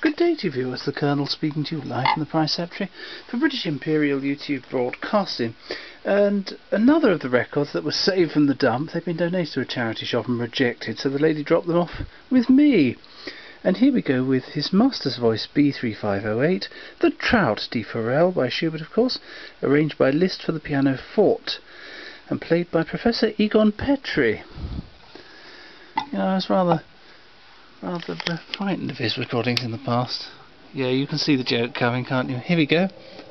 Good day to you viewers, the Colonel speaking to you live from the Preceptory for British Imperial YouTube Broadcasting. And another of the records that was saved from the dump, they've been donated to a charity shop and rejected, so the lady dropped them off with me. And here we go with his master's voice B3508, The Trout de Forel by Schubert, of course, arranged by Liszt for the pianoforte and played by Professor Egon Petri. You know, I was rather frightened of his recordings in the past. Yeah, you can see the joke coming, can't you? Here we go.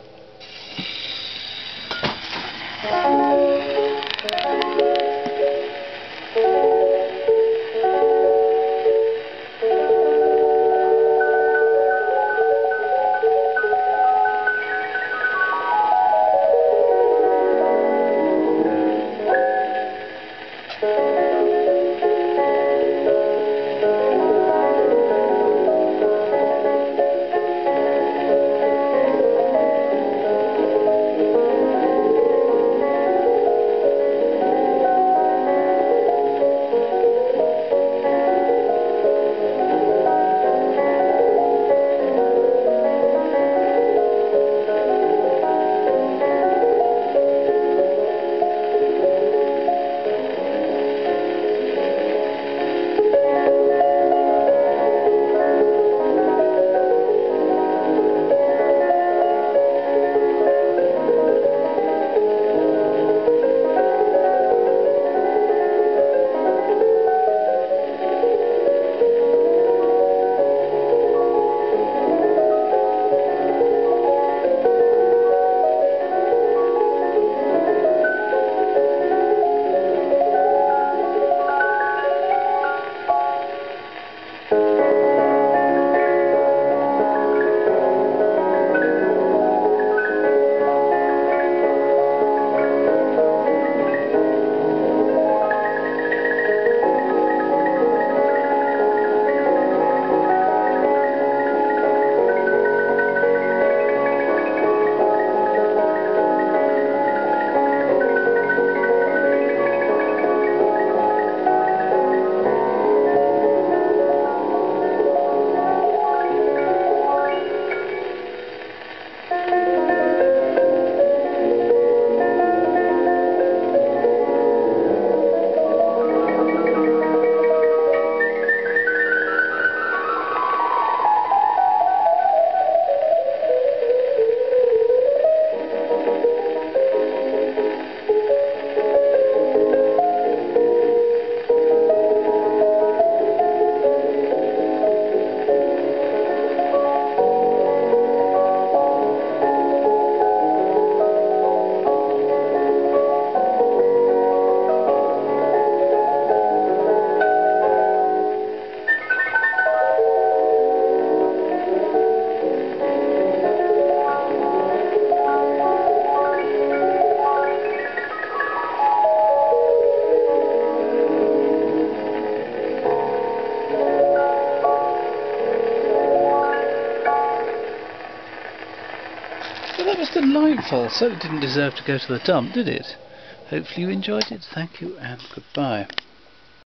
Well, that was delightful. So it didn't deserve to go to the dump, did it? Hopefully you enjoyed it. Thank you and goodbye.